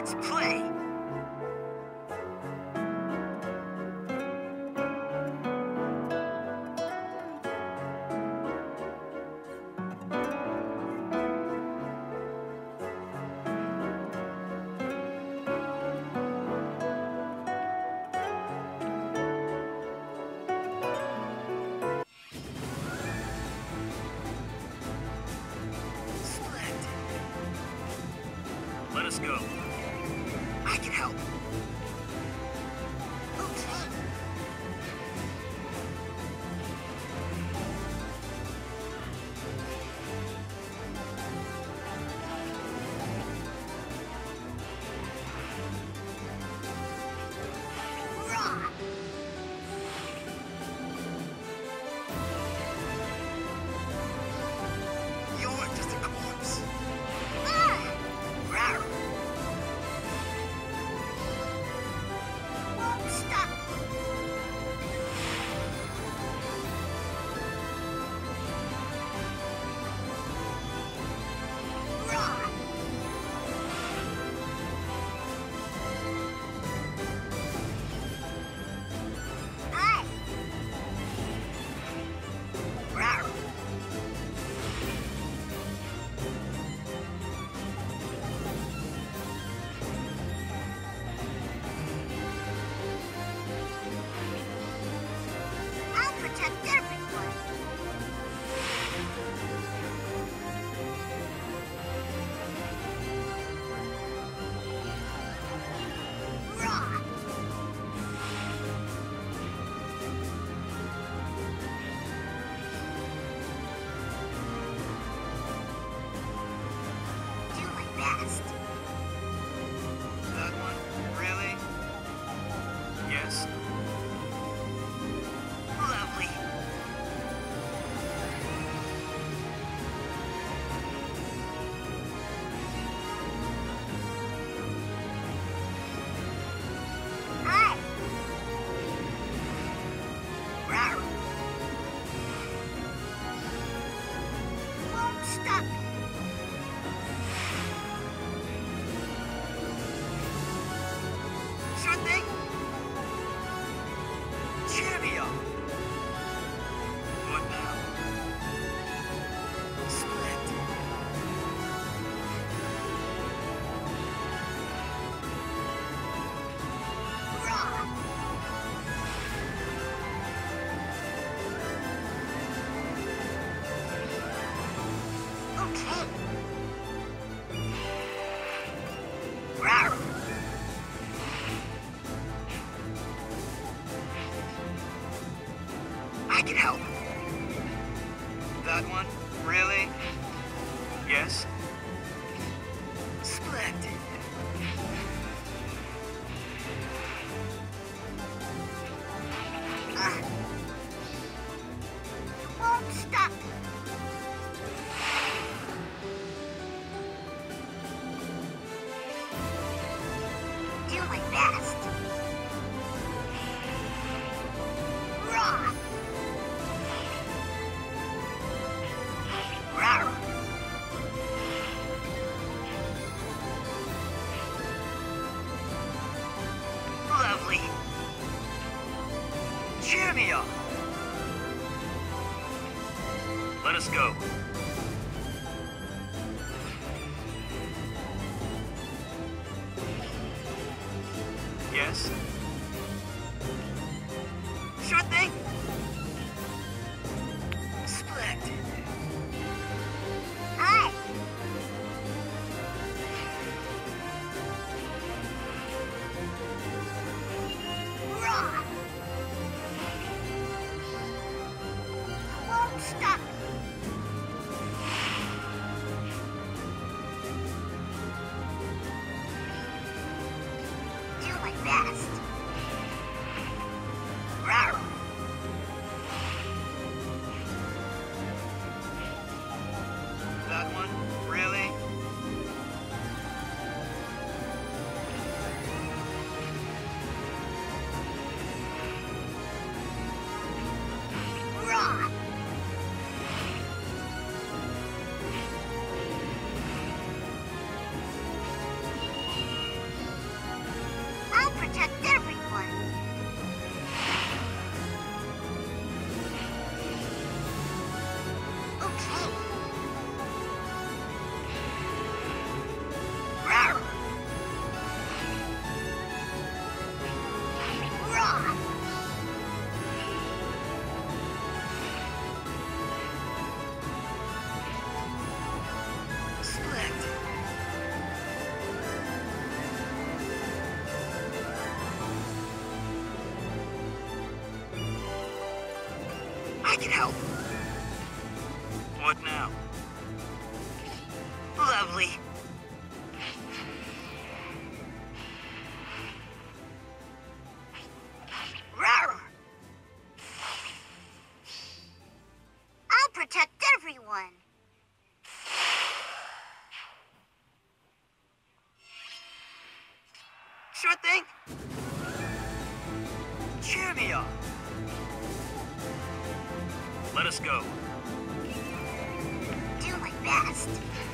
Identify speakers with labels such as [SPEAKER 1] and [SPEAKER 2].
[SPEAKER 1] Let's play! Let us go. I can help. Okay. Rah! You're just a corpse. Ah! Rawr! Stop! Rah! Aye! Rawr! I'll protect everyone. Rah! Do my best. That one? Really? Yes. Lovely. Hi. Rawr. Won't stop. Sure thing. Cheerio. What now? Split. Rah! Okay. Rawr! I can help. That one? Really? Yes? Splendid. Won't stop. Do my best. Rah! Rawr! Lovely. Cheer me up. Let us go. Yes? Sure thing. Splendid. Hi. Rah! Won't stop. Do my best. Rawr! I can help. What now? Lovely. Rawr!
[SPEAKER 2] I'll protect everyone.
[SPEAKER 1] Sure thing. Cheer me on. Let us go.
[SPEAKER 2] Do my best.